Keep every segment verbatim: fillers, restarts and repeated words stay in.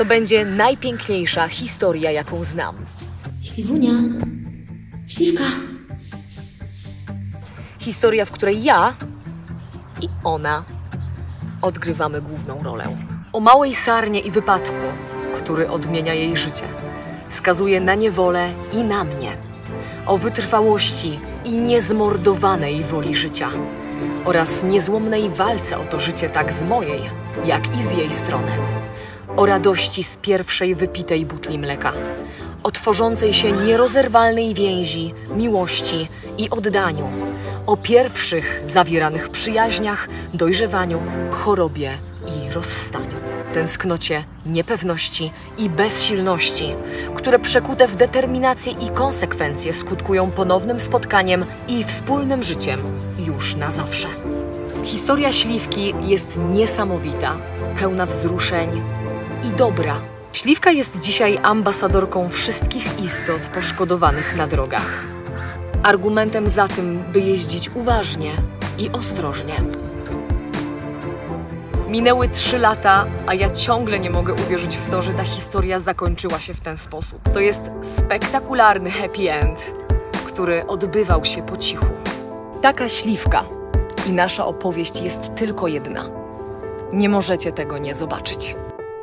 To będzie najpiękniejsza historia, jaką znam. Śliwunia, Śliwka. Historia, w której ja i ona odgrywamy główną rolę. O małej sarnie i wypadku, który odmienia jej życie. Skazuje na niewolę i na mnie. O wytrwałości i niezmordowanej woli życia. Oraz niezłomnej walce o to życie tak z mojej, jak i z jej strony. O radości z pierwszej wypitej butli mleka. O tworzącej się nierozerwalnej więzi, miłości i oddaniu. O pierwszych zawieranych przyjaźniach, dojrzewaniu, chorobie i rozstaniu. Tęsknocie, niepewności i bezsilności, które przekute w determinację i konsekwencje skutkują ponownym spotkaniem i wspólnym życiem już na zawsze. Historia Śliwki jest niesamowita, pełna wzruszeń i dobra. Śliwka jest dzisiaj ambasadorką wszystkich istot poszkodowanych na drogach. Argumentem za tym, by jeździć uważnie i ostrożnie. Minęły trzy lata, a ja ciągle nie mogę uwierzyć w to, że ta historia zakończyła się w ten sposób. To jest spektakularny happy end, który odbywał się po cichu. Taka Śliwka i nasza opowieść jest tylko jedna. Nie możecie tego nie zobaczyć.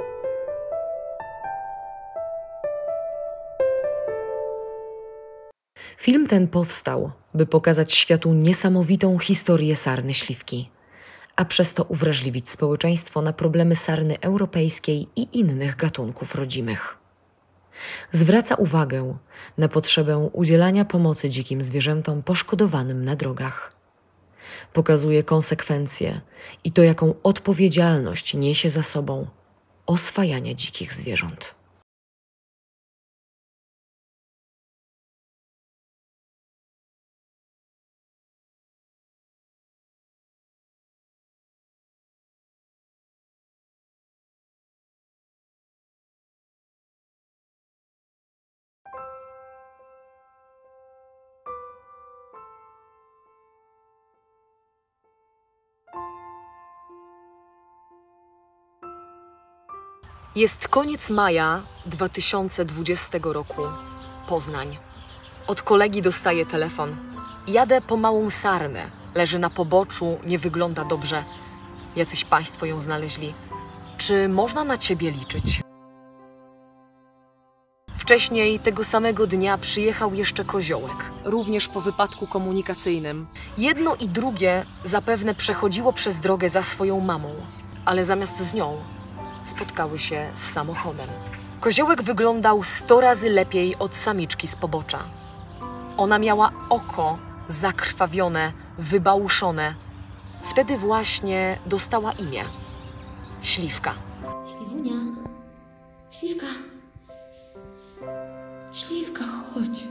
Film ten powstał, by pokazać światu niesamowitą historię sarny Śliwki, a przez to uwrażliwić społeczeństwo na problemy sarny europejskiej i innych gatunków rodzimych. Zwraca uwagę na potrzebę udzielania pomocy dzikim zwierzętom poszkodowanym na drogach. Pokazuje konsekwencje i to, jaką odpowiedzialność niesie za sobą oswajanie dzikich zwierząt. Jest koniec maja dwa tysiące dwudziestego roku. Poznań. Od kolegi dostaję telefon. Jadę po małą sarnę. Leży na poboczu, nie wygląda dobrze. Jacyś państwo ją znaleźli. Czy można na ciebie liczyć? Wcześniej tego samego dnia przyjechał jeszcze koziołek, również po wypadku komunikacyjnym. Jedno i drugie zapewne przechodziło przez drogę za swoją mamą, ale zamiast z nią spotkały się z samochodem. Koziołek wyglądał sto razy lepiej od samiczki z pobocza. Ona miała oko zakrwawione, wybałuszone. Wtedy właśnie dostała imię Śliwka. Śliwunia, Śliwka. Śliwka, chodź.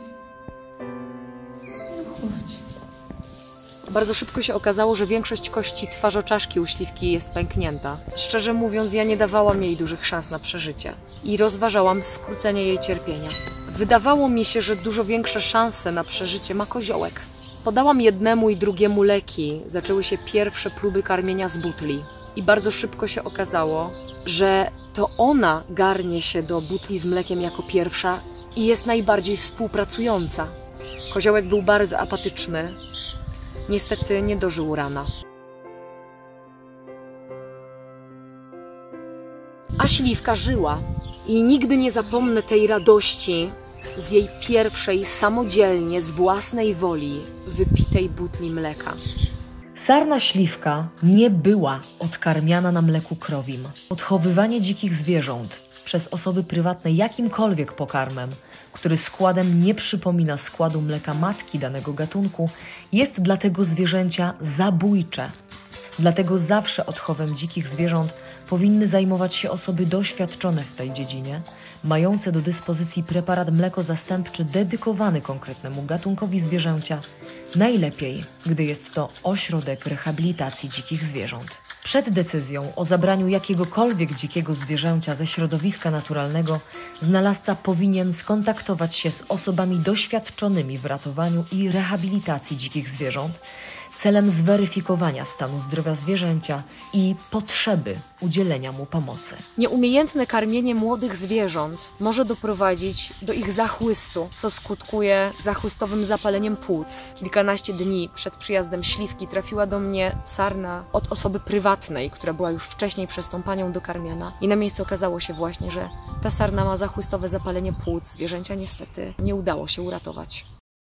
No chodź. Bardzo szybko się okazało, że większość kości twarzoczaszki u Śliwki jest pęknięta. Szczerze mówiąc, ja nie dawałam jej dużych szans na przeżycie i rozważałam skrócenie jej cierpienia. Wydawało mi się, że dużo większe szanse na przeżycie ma koziołek. Podałam jednemu i drugiemu leki. Zaczęły się pierwsze próby karmienia z butli. I bardzo szybko się okazało, że to ona garnie się do butli z mlekiem jako pierwsza i jest najbardziej współpracująca. Koziołek był bardzo apatyczny. Niestety nie dożył rana. A Śliwka żyła i nigdy nie zapomnę tej radości z jej pierwszej samodzielnie, z własnej woli wypitej butli mleka. Sarna Śliwka nie była odkarmiana na mleku krowim. Odchowywanie dzikich zwierząt przez osoby prywatne jakimkolwiek pokarmem, który składem nie przypomina składu mleka matki danego gatunku, jest dla tego zwierzęcia zabójcze. Dlatego zawsze odchowem dzikich zwierząt powinny zajmować się osoby doświadczone w tej dziedzinie, mające do dyspozycji preparat mlekozastępczy dedykowany konkretnemu gatunkowi zwierzęcia, najlepiej, gdy jest to ośrodek rehabilitacji dzikich zwierząt. Przed decyzją o zabraniu jakiegokolwiek dzikiego zwierzęcia ze środowiska naturalnego znalazca powinien skontaktować się z osobami doświadczonymi w ratowaniu i rehabilitacji dzikich zwierząt, celem zweryfikowania stanu zdrowia zwierzęcia i potrzeby udzielenia mu pomocy. Nieumiejętne karmienie młodych zwierząt może doprowadzić do ich zachłystu, co skutkuje zachłystowym zapaleniem płuc. Kilkanaście dni przed przyjazdem Śliwki trafiła do mnie sarna od osoby prywatnej, która była już wcześniej przez tą panią dokarmiana. I na miejscu okazało się właśnie, że ta sarna ma zachłystowe zapalenie płuc. Zwierzęcia niestety nie udało się uratować.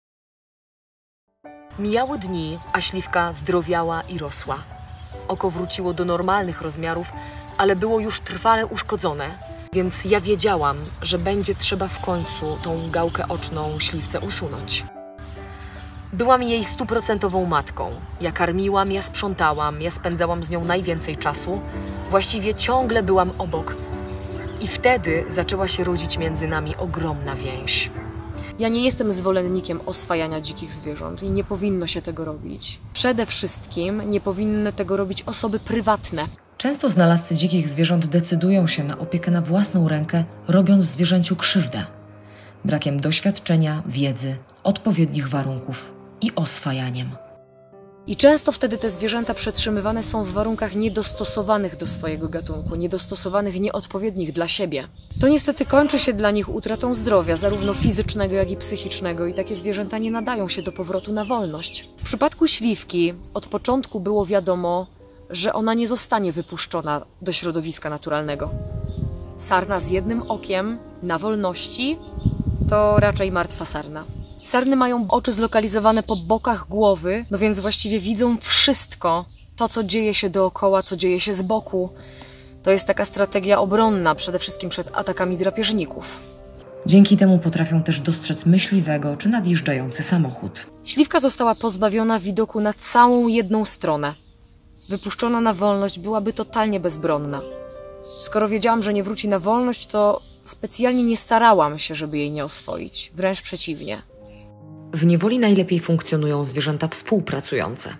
Mijały dni, a Śliwka zdrowiała i rosła. Oko wróciło do normalnych rozmiarów, ale było już trwale uszkodzone, więc ja wiedziałam, że będzie trzeba w końcu tą gałkę oczną Śliwce usunąć. Byłam jej stuprocentową matką. Ja karmiłam, ja sprzątałam, ja spędzałam z nią najwięcej czasu. Właściwie ciągle byłam obok. I wtedy zaczęła się rodzić między nami ogromna więź. Ja nie jestem zwolennikiem oswajania dzikich zwierząt i nie powinno się tego robić. Przede wszystkim nie powinny tego robić osoby prywatne. Często znalazcy dzikich zwierząt decydują się na opiekę na własną rękę, robiąc zwierzęciu krzywdę. Brakiem doświadczenia, wiedzy, odpowiednich warunków i oswajaniem. I często wtedy te zwierzęta przetrzymywane są w warunkach niedostosowanych do swojego gatunku, niedostosowanych, nieodpowiednich dla siebie. To niestety kończy się dla nich utratą zdrowia, zarówno fizycznego, jak i psychicznego, i takie zwierzęta nie nadają się do powrotu na wolność. W przypadku Śliwki od początku było wiadomo, że ona nie zostanie wypuszczona do środowiska naturalnego. Sarna z jednym okiem na wolności to raczej martwa sarna. Sarny mają oczy zlokalizowane po bokach głowy, no więc właściwie widzą wszystko, to co dzieje się dookoła, co dzieje się z boku. To jest taka strategia obronna, przede wszystkim przed atakami drapieżników. Dzięki temu potrafią też dostrzec myśliwego czy nadjeżdżający samochód. Śliwka została pozbawiona widoku na całą jedną stronę. Wypuszczona na wolność byłaby totalnie bezbronna. Skoro wiedziałam, że nie wróci na wolność, to specjalnie nie starałam się, żeby jej nie oswoić. Wręcz przeciwnie. W niewoli najlepiej funkcjonują zwierzęta współpracujące.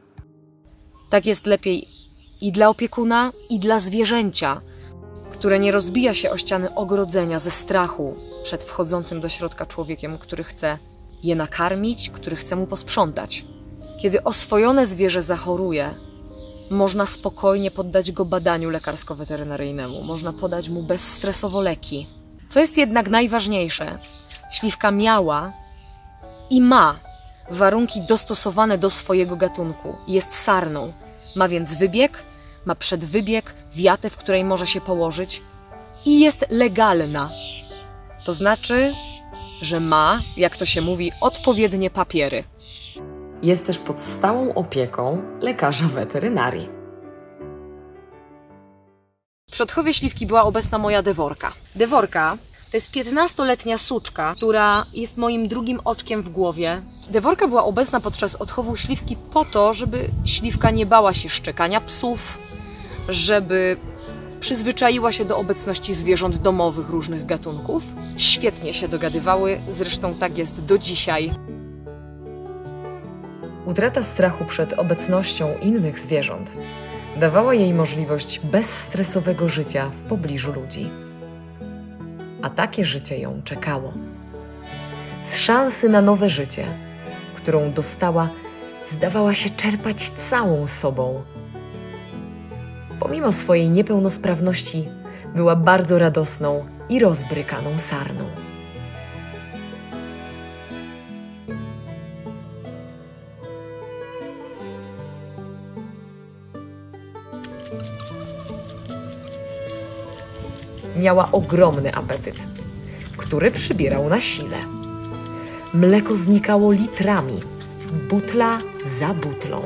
Tak jest lepiej i dla opiekuna, i dla zwierzęcia, które nie rozbija się o ściany ogrodzenia ze strachu przed wchodzącym do środka człowiekiem, który chce je nakarmić, który chce mu posprzątać. Kiedy oswojone zwierzę zachoruje, można spokojnie poddać go badaniu lekarsko-weterynaryjnemu, można podać mu bezstresowo leki. Co jest jednak najważniejsze, Śliwka miała i ma warunki dostosowane do swojego gatunku. Jest sarną. Ma więc wybieg, ma przedwybieg, wiatę, w której może się położyć i jest legalna. To znaczy, że ma, jak to się mówi, odpowiednie papiery. Jest też pod stałą opieką lekarza weterynarii. Przy odchowie Śliwki była obecna moja Deworka. Deworka to jest piętnastoletnia suczka, która jest moim drugim oczkiem w głowie. Deworka była obecna podczas odchowu Śliwki po to, żeby Śliwka nie bała się szczekania psów, żeby przyzwyczaiła się do obecności zwierząt domowych różnych gatunków. Świetnie się dogadywały, zresztą tak jest do dzisiaj. Utrata strachu przed obecnością innych zwierząt dawała jej możliwość bezstresowego życia w pobliżu ludzi. A takie życie ją czekało. Z szansy na nowe życie, którą dostała, zdawała się czerpać całą sobą. Pomimo swojej niepełnosprawności była bardzo radosną i rozbrykaną sarną. Miała ogromny apetyt, który przybierał na sile. Mleko znikało litrami, butla za butlą.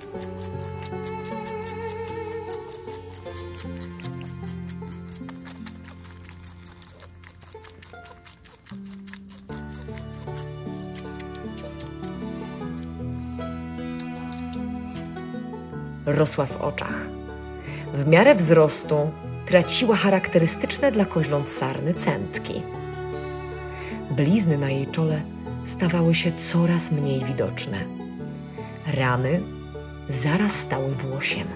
Rosła w oczach. W miarę wzrostu traciła charakterystyczne dla koźląt sarny cętki. Blizny na jej czole stawały się coraz mniej widoczne. Rany zarastały włosiem.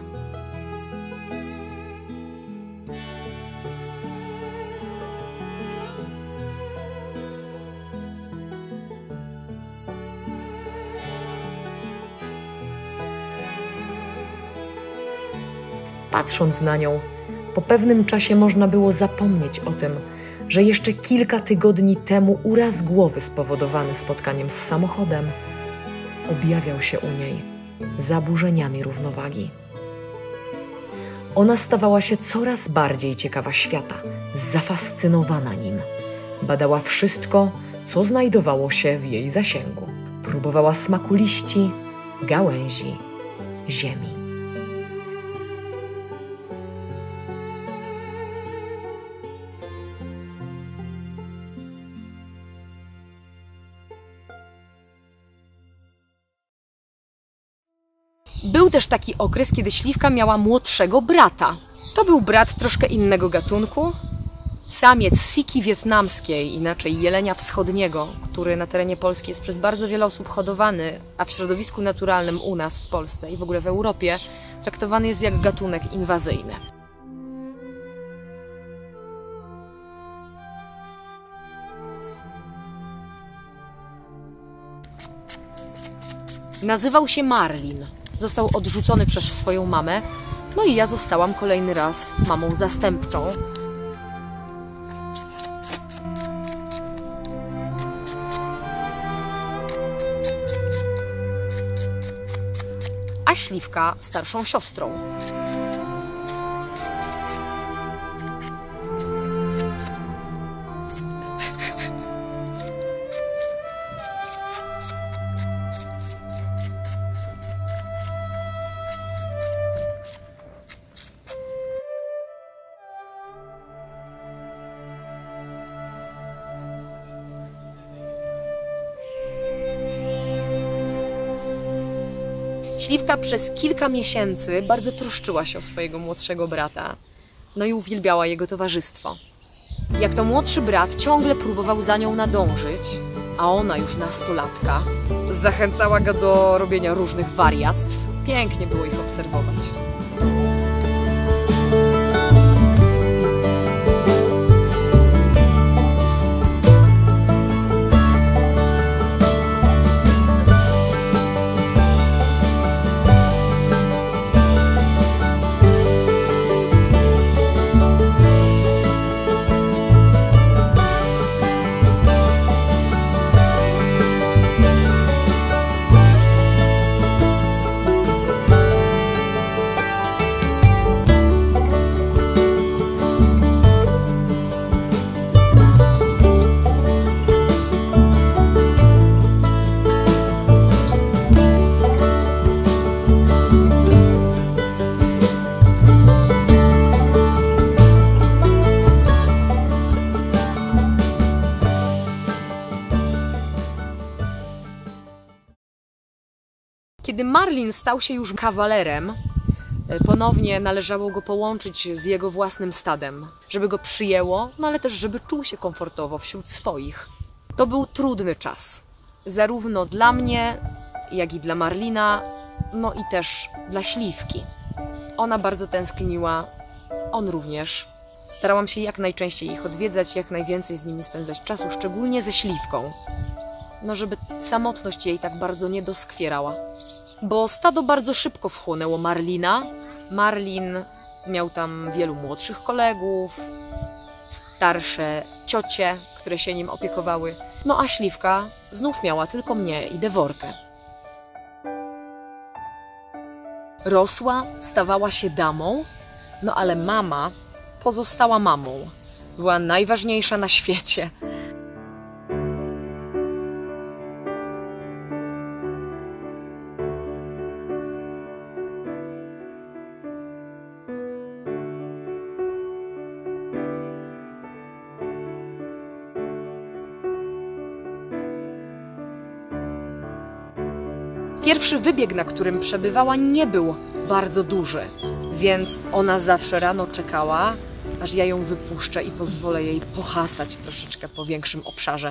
patrząc na nią, po pewnym czasie można było zapomnieć o tym, że jeszcze kilka tygodni temu uraz głowy spowodowany spotkaniem z samochodem objawiał się u niej zaburzeniami równowagi. Ona stawała się coraz bardziej ciekawa świata, zafascynowana nim. Badała wszystko, co znajdowało się w jej zasięgu. Próbowała smaku liści, gałęzi, ziemi. Był też taki okres, kiedy Śliwka miała młodszego brata. To był brat troszkę innego gatunku. Samiec siki wietnamskiej, inaczej jelenia wschodniego, który na terenie Polski jest przez bardzo wiele osób hodowany, a w środowisku naturalnym u nas w Polsce i w ogóle w Europie traktowany jest jak gatunek inwazyjny. Nazywał się Marlin. Został odrzucony przez swoją mamę, no i ja zostałam kolejny raz mamą zastępczą. A Śliwka starszą siostrą. Śliwka przez kilka miesięcy bardzo troszczyła się o swojego młodszego brata, no i uwielbiała jego towarzystwo. Jak to młodszy brat ciągle próbował za nią nadążyć, a ona już nastolatka, zachęcała go do robienia różnych wariactw. Pięknie było ich obserwować. Kiedy Marlin stał się już kawalerem, ponownie należało go połączyć z jego własnym stadem, żeby go przyjęło, no ale też żeby czuł się komfortowo wśród swoich. To był trudny czas, zarówno dla mnie, jak i dla Marlina, no i też dla Śliwki. Ona bardzo tęskniła, on również. Starałam się jak najczęściej ich odwiedzać, jak najwięcej z nimi spędzać czasu, szczególnie ze Śliwką. No żeby samotność jej tak bardzo nie doskwierała. Bo stado bardzo szybko wchłonęło Marlina. Marlin miał tam wielu młodszych kolegów, starsze ciocie, które się nim opiekowały. No a Śliwka znów miała tylko mnie i Deworkę. Rosła, stawała się damą, no ale mama pozostała mamą. Była najważniejsza na świecie. Pierwszy wybieg, na którym przebywała, nie był bardzo duży, więc ona zawsze rano czekała, aż ja ją wypuszczę i pozwolę jej pohasać troszeczkę po większym obszarze.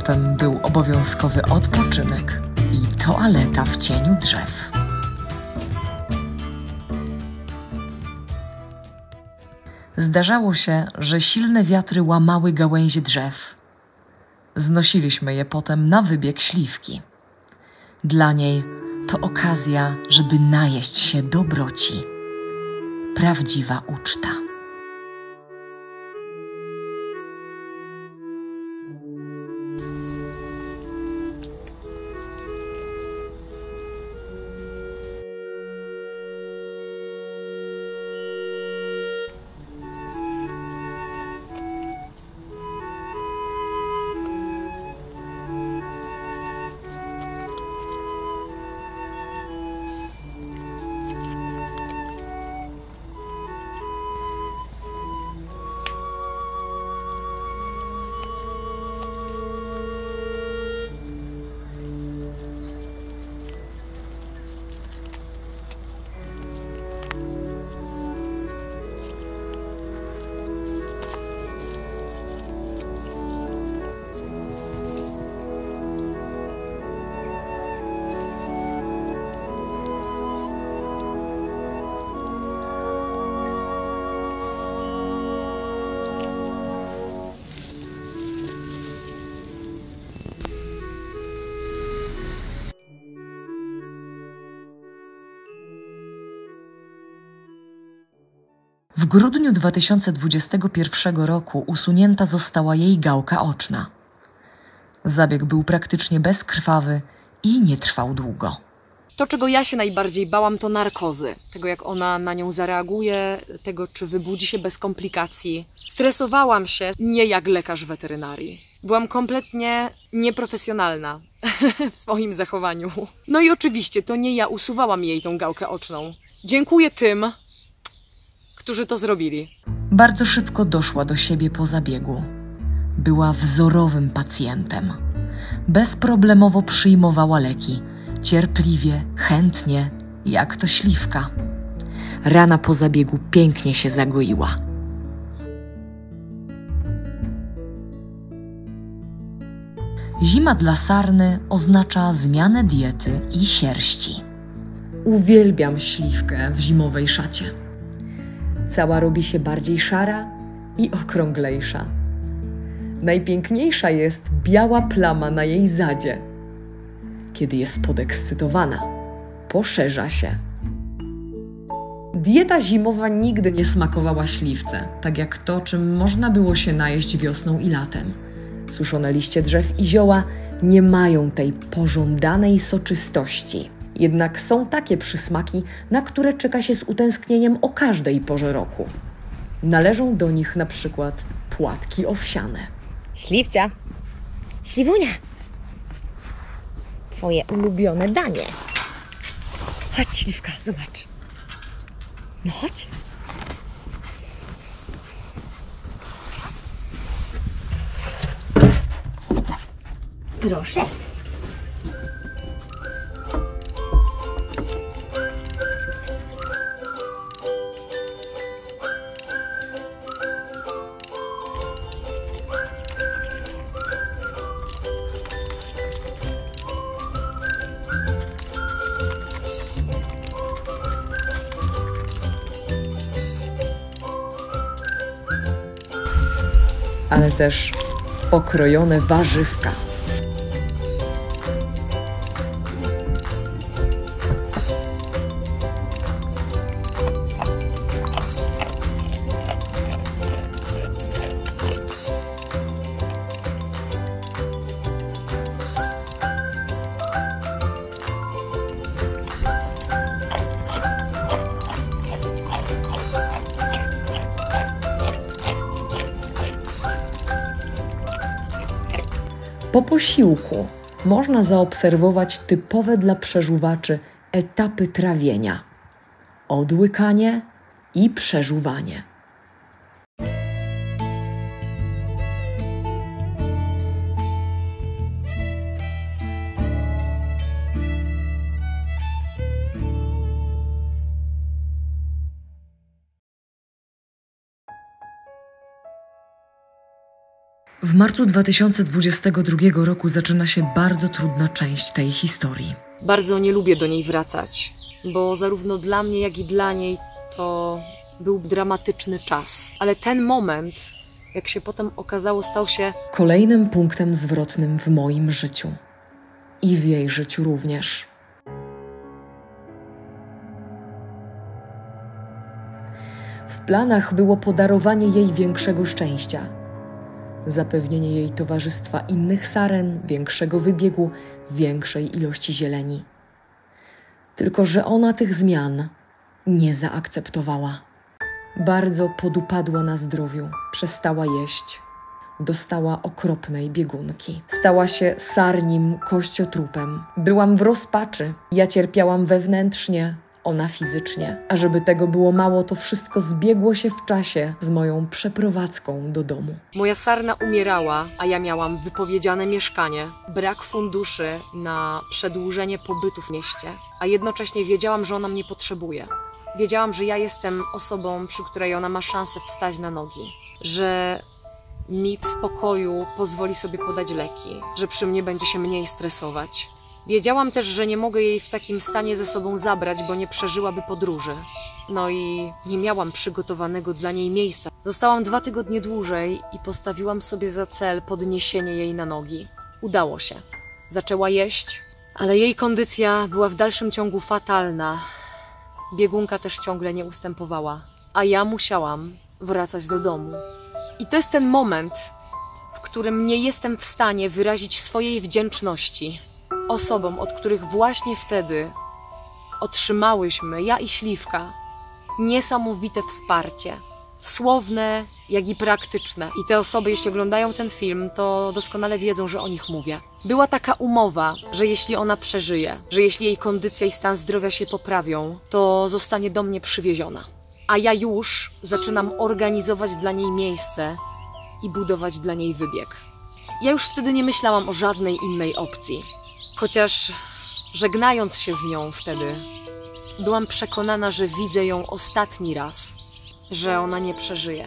Potem był obowiązkowy odpoczynek i toaleta w cieniu drzew. Zdarzało się, że silne wiatry łamały gałęzie drzew. Znosiliśmy je potem na wybieg śliwki. Dla niej to okazja, żeby najeść się dobroci. Prawdziwa uczta. W grudniu dwa tysiące dwudziestego pierwszego roku usunięta została jej gałka oczna. Zabieg był praktycznie bezkrwawy i nie trwał długo. To, czego ja się najbardziej bałam, to narkozy. Tego, jak ona na nią zareaguje, tego, czy wybudzi się bez komplikacji. Stresowałam się nie jak lekarz weterynarii. Byłam kompletnie nieprofesjonalna w swoim zachowaniu. No i oczywiście to nie ja usuwałam jej tą gałkę oczną. Dziękuję tym, którzy to zrobili. Bardzo szybko doszła do siebie po zabiegu. Była wzorowym pacjentem. Bezproblemowo przyjmowała leki. Cierpliwie, chętnie, jak to śliwka. Rana po zabiegu pięknie się zagoiła. Zima dla sarny oznacza zmianę diety i sierści. Uwielbiam śliwkę w zimowej szacie. Cała robi się bardziej szara i okrąglejsza. Najpiękniejsza jest biała plama na jej zadzie. Kiedy jest podekscytowana, poszerza się. Dieta zimowa nigdy nie smakowała śliwce, tak jak to, czym można było się najeść wiosną i latem. Suszone liście drzew i zioła nie mają tej pożądanej soczystości. Jednak są takie przysmaki, na które czeka się z utęsknieniem o każdej porze roku. Należą do nich na przykład płatki owsiane. Śliwcia. Śliwunia. Twoje ulubione danie. Chodź, śliwka, zobacz. No chodź. Proszę. Ale też pokrojone warzywka. Po posiłku można zaobserwować typowe dla przeżuwaczy etapy trawienia: odłykanie i przeżuwanie. W marcu dwa tysiące dwudziestego drugiego roku zaczyna się bardzo trudna część tej historii. Bardzo nie lubię do niej wracać, bo zarówno dla mnie, jak i dla niej to był dramatyczny czas. Ale ten moment, jak się potem okazało, stał się kolejnym punktem zwrotnym w moim życiu. I w jej życiu również. W planach było podarowanie jej większego szczęścia. Zapewnienie jej towarzystwa innych saren, większego wybiegu, większej ilości zieleni. Tylko że ona tych zmian nie zaakceptowała. Bardzo podupadła na zdrowiu, przestała jeść. Dostała okropnej biegunki. Stała się sarnim kościotrupem. Byłam w rozpaczy. Ja cierpiałam wewnętrznie, ona fizycznie. A żeby tego było mało, to wszystko zbiegło się w czasie z moją przeprowadzką do domu. moja sarna umierała, a ja miałam wypowiedziane mieszkanie, brak funduszy na przedłużenie pobytu w mieście, a jednocześnie wiedziałam, że ona mnie potrzebuje. Wiedziałam, że ja jestem osobą, przy której ona ma szansę wstać na nogi, że mi w spokoju pozwoli sobie podać leki, że przy mnie będzie się mniej stresować. Wiedziałam też, że nie mogę jej w takim stanie ze sobą zabrać, bo nie przeżyłaby podróży. No i nie miałam przygotowanego dla niej miejsca. Zostałam dwa tygodnie dłużej i postawiłam sobie za cel podniesienie jej na nogi. Udało się. Zaczęła jeść, ale jej kondycja była w dalszym ciągu fatalna. Biegunka też ciągle nie ustępowała, a ja musiałam wracać do domu. I to jest ten moment, w którym nie jestem w stanie wyrazić swojej wdzięczności osobom, od których właśnie wtedy otrzymałyśmy, ja i Śliwka, niesamowite wsparcie. Słowne, jak i praktyczne. I te osoby, jeśli oglądają ten film, to doskonale wiedzą, że o nich mówię. Była taka umowa, że jeśli ona przeżyje, że jeśli jej kondycja i stan zdrowia się poprawią, to zostanie do mnie przywieziona. A ja już zaczynam organizować dla niej miejsce i budować dla niej wybieg. Ja już wtedy nie myślałam o żadnej innej opcji. Chociaż żegnając się z nią wtedy, byłam przekonana, że widzę ją ostatni raz, że ona nie przeżyje.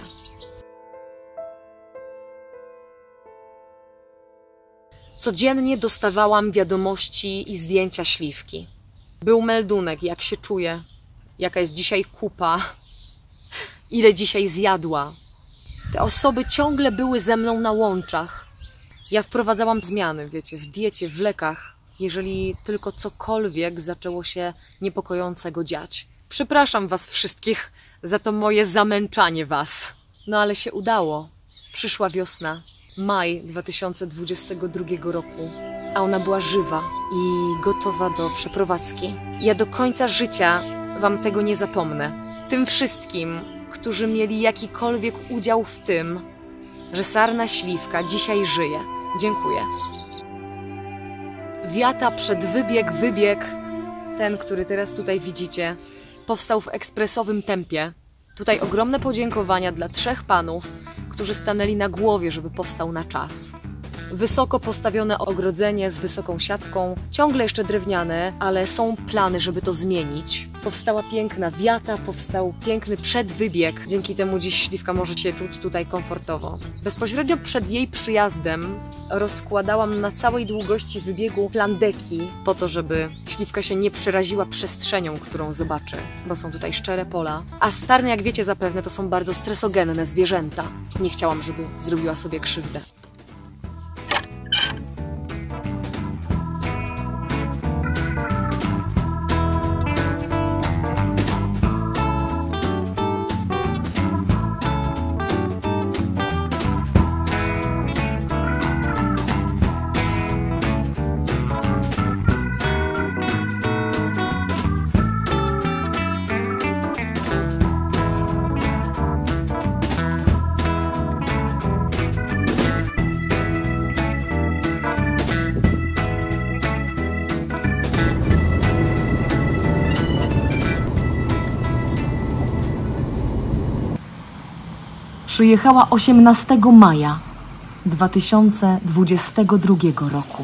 Codziennie dostawałam wiadomości i zdjęcia Śliwki. Był meldunek, jak się czuje, jaka jest dzisiaj kupa, ile dzisiaj zjadła. Te osoby ciągle były ze mną na łączach. Ja wprowadzałam zmiany, wiecie, w diecie, w lekach, jeżeli tylko cokolwiek zaczęło się niepokojącego dziać. Przepraszam was wszystkich za to moje zamęczanie was. No ale się udało. Przyszła wiosna, maj dwa tysiące dwudziestego drugiego roku, a ona była żywa i gotowa do przeprowadzki. Ja do końca życia wam tego nie zapomnę. Tym wszystkim, którzy mieli jakikolwiek udział w tym, że sarna Śliwka dzisiaj żyje. Dziękuję. Wiata przed wybieg, wybieg, ten, który teraz tutaj widzicie, powstał w ekspresowym tempie. Tutaj ogromne podziękowania dla trzech panów, którzy stanęli na głowie, żeby powstał na czas. Wysoko postawione ogrodzenie z wysoką siatką, ciągle jeszcze drewniane, ale są plany, żeby to zmienić. Powstała piękna wiata, powstał piękny przedwybieg. Dzięki temu dziś Śliwka może się czuć tutaj komfortowo. Bezpośrednio przed jej przyjazdem rozkładałam na całej długości wybiegu plan deki, po to, żeby Śliwka się nie przeraziła przestrzenią, którą zobaczy, bo są tutaj szczere pola. A sarny, jak wiecie zapewne, to są bardzo stresogenne zwierzęta. Nie chciałam, żeby zrobiła sobie krzywdę. Przyjechała osiemnastego maja dwa tysiące dwudziestego drugiego roku.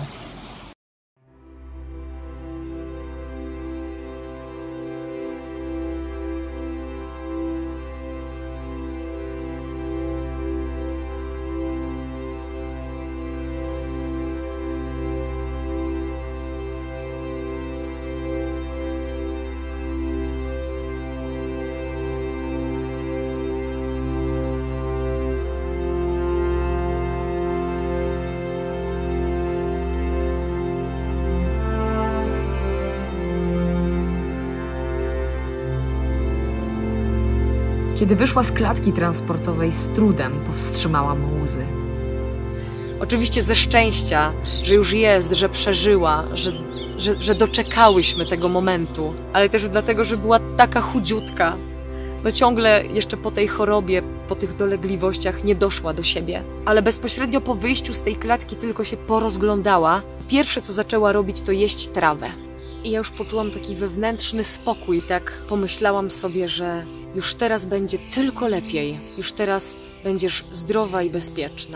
Kiedy wyszła z klatki transportowej, z trudem powstrzymałam łzy. Oczywiście ze szczęścia, że już jest, że przeżyła, że, że, że doczekałyśmy tego momentu, ale też dlatego, że była taka chudziutka. No ciągle jeszcze po tej chorobie, po tych dolegliwościach nie doszła do siebie. Ale bezpośrednio po wyjściu z tej klatki tylko się porozglądała. Pierwsze, co zaczęła robić, to jeść trawę. I ja już poczułam taki wewnętrzny spokój, tak pomyślałam sobie, że już teraz będzie tylko lepiej. Już teraz będziesz zdrowa i bezpieczna.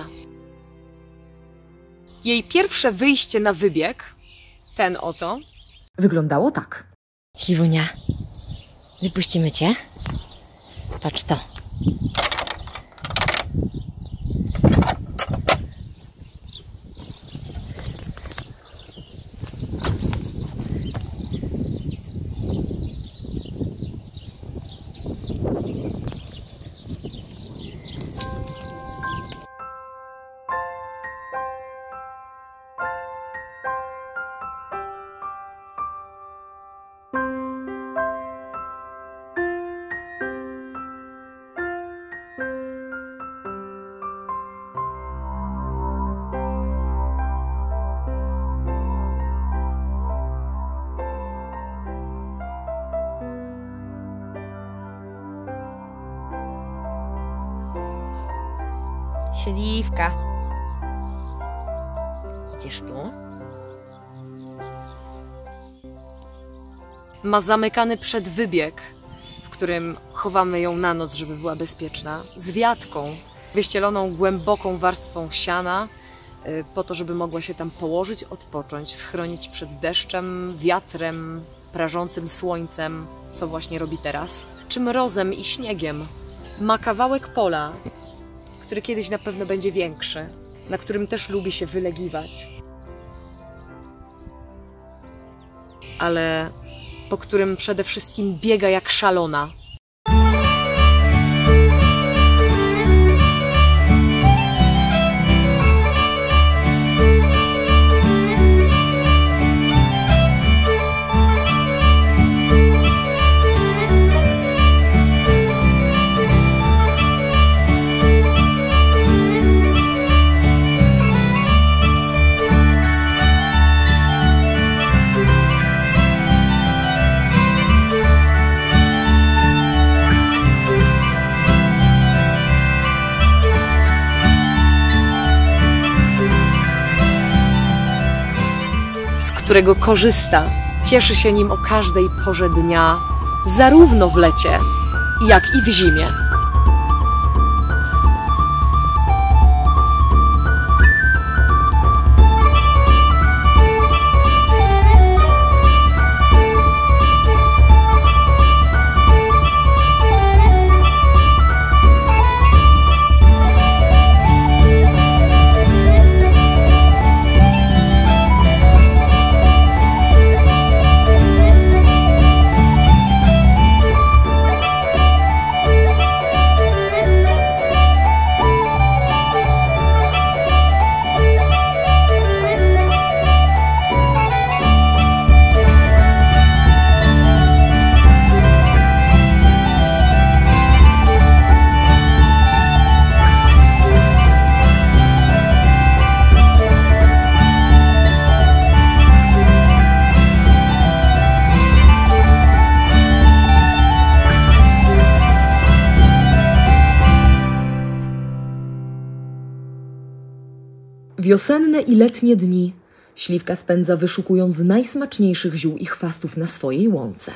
Jej pierwsze wyjście na wybieg, ten oto, wyglądało tak. Śliwunia, wypuścimy cię. Patrz to. Śliwka. Idziesz tu? Ma zamykany przedwybieg, w którym chowamy ją na noc, żeby była bezpieczna, z wiatką, wyścieloną głęboką warstwą siana, po to, żeby mogła się tam położyć, odpocząć, schronić przed deszczem, wiatrem, prażącym słońcem, co właśnie robi teraz, czy mrozem i śniegiem. Ma kawałek pola, który kiedyś na pewno będzie większy, na którym też lubi się wylegiwać, ale po którym przede wszystkim biega jak szalona. Którego korzysta, cieszy się nim o każdej porze dnia, zarówno w lecie, jak i w zimie. Wiosenne i letnie dni śliwka spędza wyszukując najsmaczniejszych ziół i chwastów na swojej łące.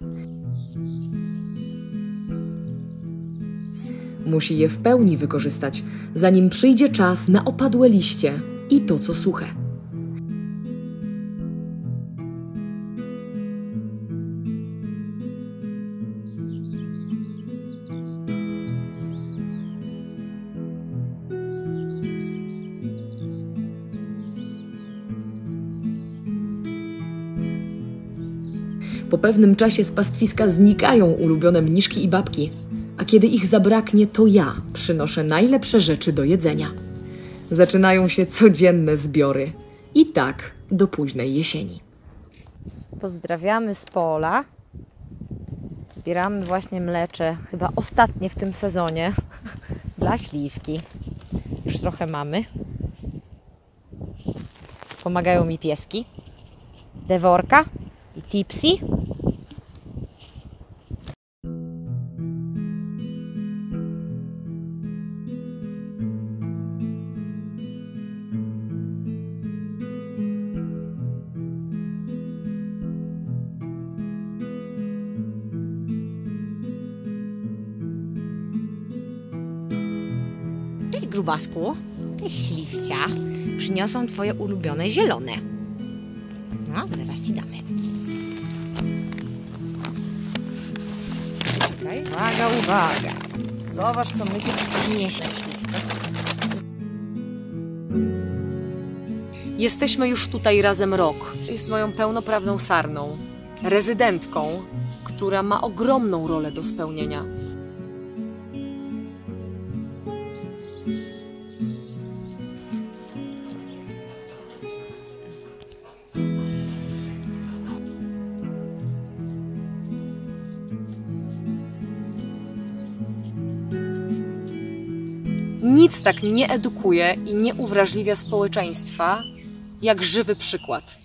Musi je w pełni wykorzystać, zanim przyjdzie czas na opadłe liście i to, co suche. Po pewnym czasie z pastwiska znikają ulubione mniszki i babki, a kiedy ich zabraknie, to ja przynoszę najlepsze rzeczy do jedzenia. Zaczynają się codzienne zbiory i tak do późnej jesieni. Pozdrawiamy z pola. Zbieramy właśnie mlecze, chyba ostatnie w tym sezonie, dla śliwki. Już trochę mamy. Pomagają mi pieski. Deworka i Tipsy. Cześć grubasku, cześć śliwcia. Przyniosłam twoje ulubione zielone. No, zaraz ci damy. Czekaj, uwaga, uwaga. Zobacz, co my tu piękne śliwka. Jesteśmy już tutaj razem rok. Jest moją pełnoprawną sarną, rezydentką, która ma ogromną rolę do spełnienia. Nic tak nie edukuje i nie uwrażliwia społeczeństwa, jak żywy przykład.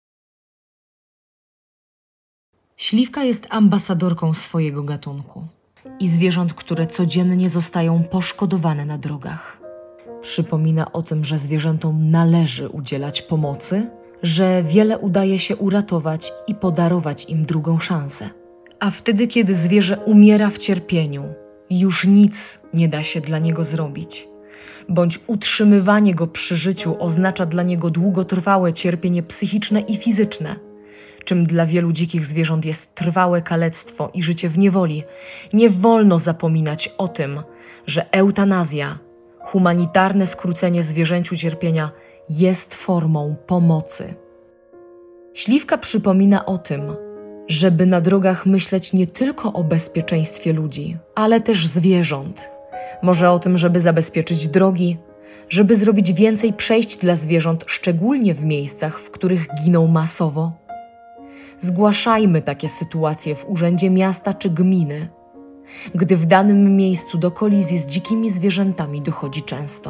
Śliwka jest ambasadorką swojego gatunku i zwierząt, które codziennie zostają poszkodowane na drogach. Przypomina o tym, że zwierzętom należy udzielać pomocy, że wiele udaje się uratować i podarować im drugą szansę. A wtedy, kiedy zwierzę umiera w cierpieniu, już nic nie da się dla niego zrobić, bądź utrzymywanie go przy życiu oznacza dla niego długotrwałe cierpienie psychiczne i fizyczne, czym dla wielu dzikich zwierząt jest trwałe kalectwo i życie w niewoli. Nie wolno zapominać o tym, że eutanazja, humanitarne skrócenie zwierzęciu cierpienia, jest formą pomocy. Śliwka przypomina o tym, żeby na drogach myśleć nie tylko o bezpieczeństwie ludzi, ale też zwierząt. Może o tym, żeby zabezpieczyć drogi, żeby zrobić więcej przejść dla zwierząt, szczególnie w miejscach, w których giną masowo. Zgłaszajmy takie sytuacje w urzędzie miasta czy gminy, gdy w danym miejscu do kolizji z dzikimi zwierzętami dochodzi często.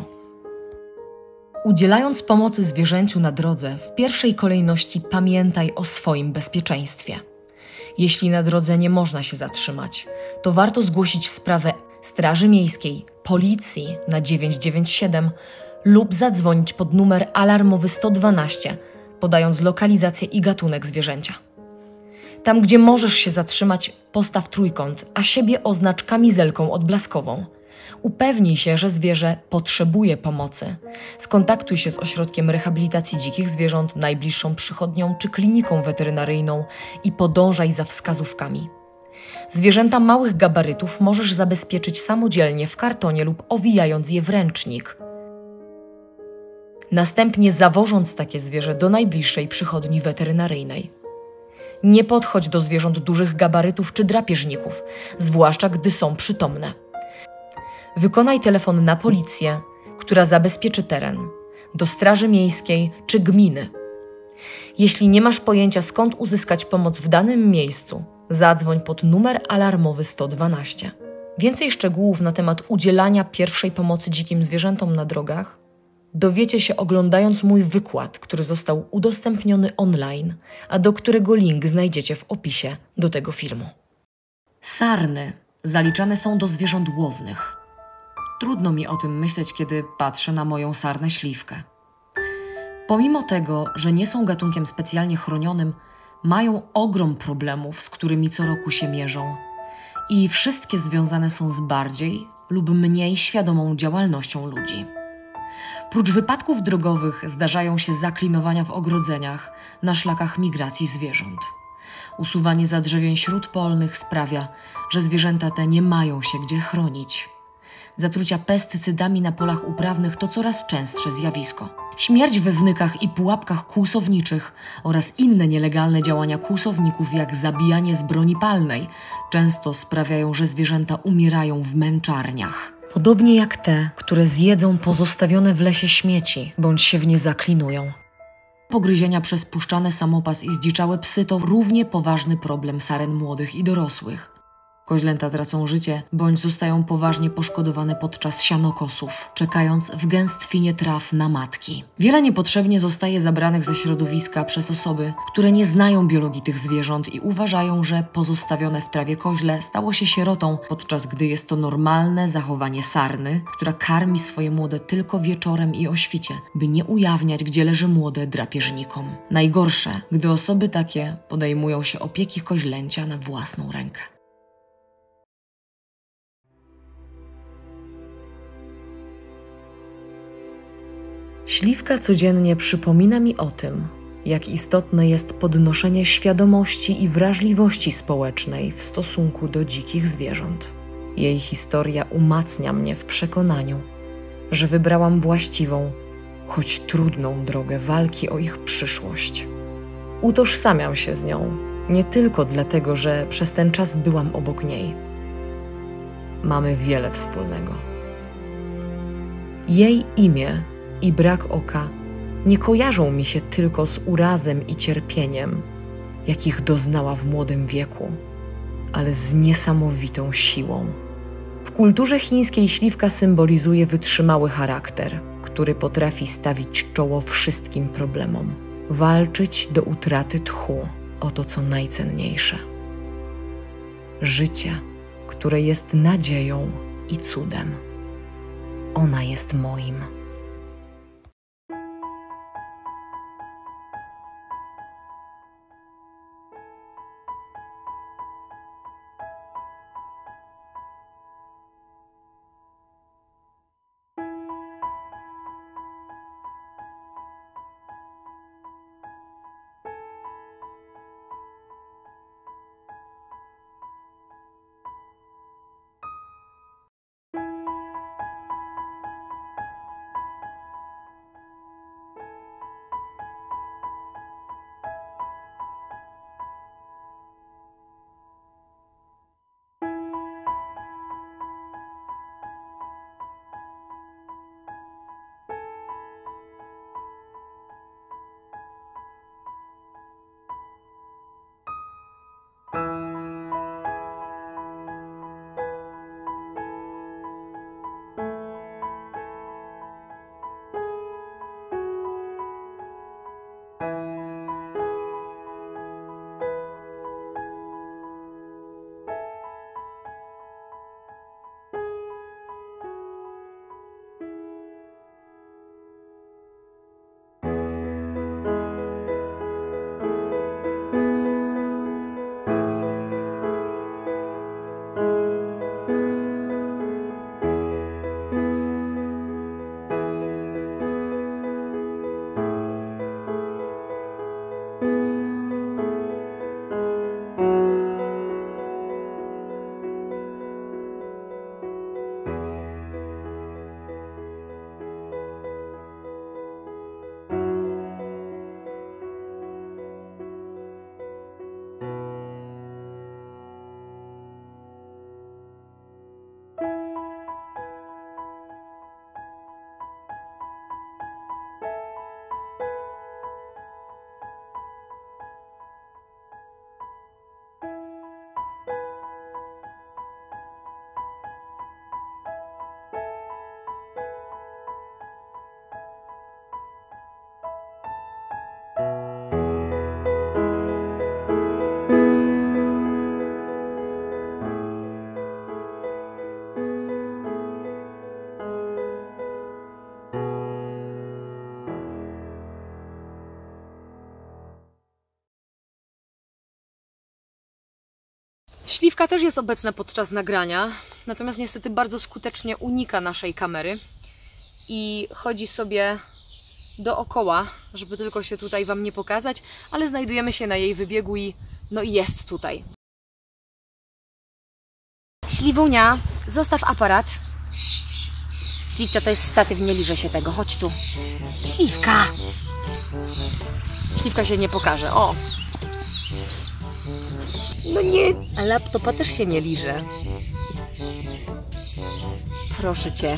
Udzielając pomocy zwierzęciu na drodze, w pierwszej kolejności pamiętaj o swoim bezpieczeństwie. Jeśli na drodze nie można się zatrzymać, to warto zgłosić sprawę Straży Miejskiej, Policji na dziewięć dziewięć siedem lub zadzwonić pod numer alarmowy sto dwanaście, podając lokalizację i gatunek zwierzęcia. Tam, gdzie możesz się zatrzymać, postaw trójkąt, a siebie oznacz kamizelką odblaskową. Upewnij się, że zwierzę potrzebuje pomocy. Skontaktuj się z ośrodkiem rehabilitacji dzikich zwierząt, najbliższą przychodnią czy kliniką weterynaryjną i podążaj za wskazówkami. Zwierzęta małych gabarytów możesz zabezpieczyć samodzielnie w kartonie lub owijając je w ręcznik. Następnie zawożąc takie zwierzę do najbliższej przychodni weterynaryjnej. Nie podchodź do zwierząt dużych gabarytów czy drapieżników, zwłaszcza gdy są przytomne. Wykonaj telefon na policję, która zabezpieczy teren, do Straży Miejskiej czy gminy. Jeśli nie masz pojęcia, skąd uzyskać pomoc w danym miejscu, zadzwoń pod numer alarmowy sto dwanaście. Więcej szczegółów na temat udzielania pierwszej pomocy dzikim zwierzętom na drogach dowiecie się oglądając mój wykład, który został udostępniony online, a do którego link znajdziecie w opisie do tego filmu. Sarny zaliczane są do zwierząt łownych. Trudno mi o tym myśleć, kiedy patrzę na moją sarnę śliwkę. Pomimo tego, że nie są gatunkiem specjalnie chronionym, mają ogrom problemów, z którymi co roku się mierzą i wszystkie związane są z bardziej lub mniej świadomą działalnością ludzi. Prócz wypadków drogowych zdarzają się zaklinowania w ogrodzeniach na szlakach migracji zwierząt. Usuwanie zadrzewień śródpolnych sprawia, że zwierzęta te nie mają się gdzie chronić. Zatrucia pestycydami na polach uprawnych to coraz częstsze zjawisko. Śmierć we wnykach i pułapkach kłusowniczych oraz inne nielegalne działania kłusowników, jak zabijanie z broni palnej, często sprawiają, że zwierzęta umierają w męczarniach. Podobnie jak te, które zjedzą pozostawione w lesie śmieci, bądź się w nie zaklinują. Pogryzienia przez puszczany samopas i zdziczałe psy to równie poważny problem saren młodych i dorosłych. Koźlęta tracą życie, bądź zostają poważnie poszkodowane podczas sianokosów, czekając w gęstwinie traw na matki. Wiele niepotrzebnie zostaje zabranych ze środowiska przez osoby, które nie znają biologii tych zwierząt i uważają, że pozostawione w trawie koźle stało się sierotą, podczas gdy jest to normalne zachowanie sarny, która karmi swoje młode tylko wieczorem i o świcie, by nie ujawniać, gdzie leży młode drapieżnikom. Najgorsze, gdy osoby takie podejmują się opieki koźlęcia na własną rękę. Śliwka codziennie przypomina mi o tym, jak istotne jest podnoszenie świadomości i wrażliwości społecznej w stosunku do dzikich zwierząt. Jej historia umacnia mnie w przekonaniu, że wybrałam właściwą, choć trudną drogę walki o ich przyszłość. Utożsamiam się z nią nie tylko dlatego, że przez ten czas byłam obok niej. Mamy wiele wspólnego. Jej imię i brak oka nie kojarzą mi się tylko z urazem i cierpieniem, jakich doznała w młodym wieku, ale z niesamowitą siłą. W kulturze chińskiej śliwka symbolizuje wytrzymały charakter, który potrafi stawić czoło wszystkim problemom, walczyć do utraty tchu o to, co najcenniejsze. Życie, które jest nadzieją i cudem. Ona jest moim. Śliwka też jest obecna podczas nagrania, natomiast niestety bardzo skutecznie unika naszej kamery i chodzi sobie dookoła, żeby tylko się tutaj Wam nie pokazać, ale znajdujemy się na jej wybiegu i no i jest tutaj. Śliwunia, zostaw aparat. Śliwcia, to jest statyw, nie liże się tego, chodź tu. Śliwka! Śliwka się nie pokaże, o! No nie, A laptopa też się nie liże. Proszę Cię.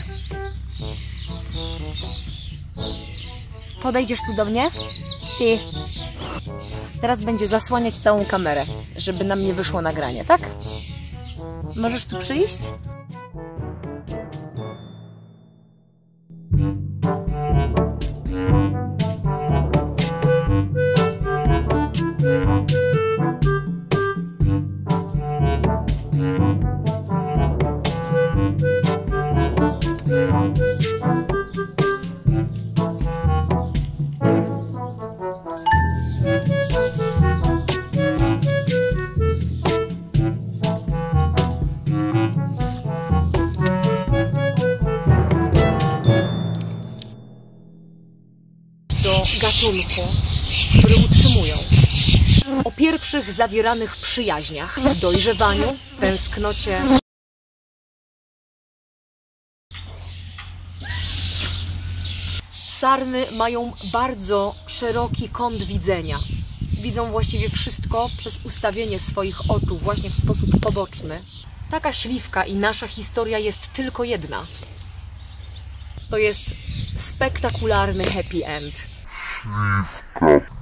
podejdziesz tu do mnie? Ty. Teraz będzie zasłaniać całą kamerę, żeby nam nie wyszło nagranie, tak? Możesz tu przyjść? Gatunku, który utrzymują. O pierwszych zawieranych przyjaźniach, dojrzewaniu, tęsknocie. Sarny mają bardzo szeroki kąt widzenia. Widzą właściwie wszystko przez ustawienie swoich oczu właśnie w sposób poboczny. Taka śliwka i nasza historia jest tylko jedna. To jest spektakularny happy end. Śliwka.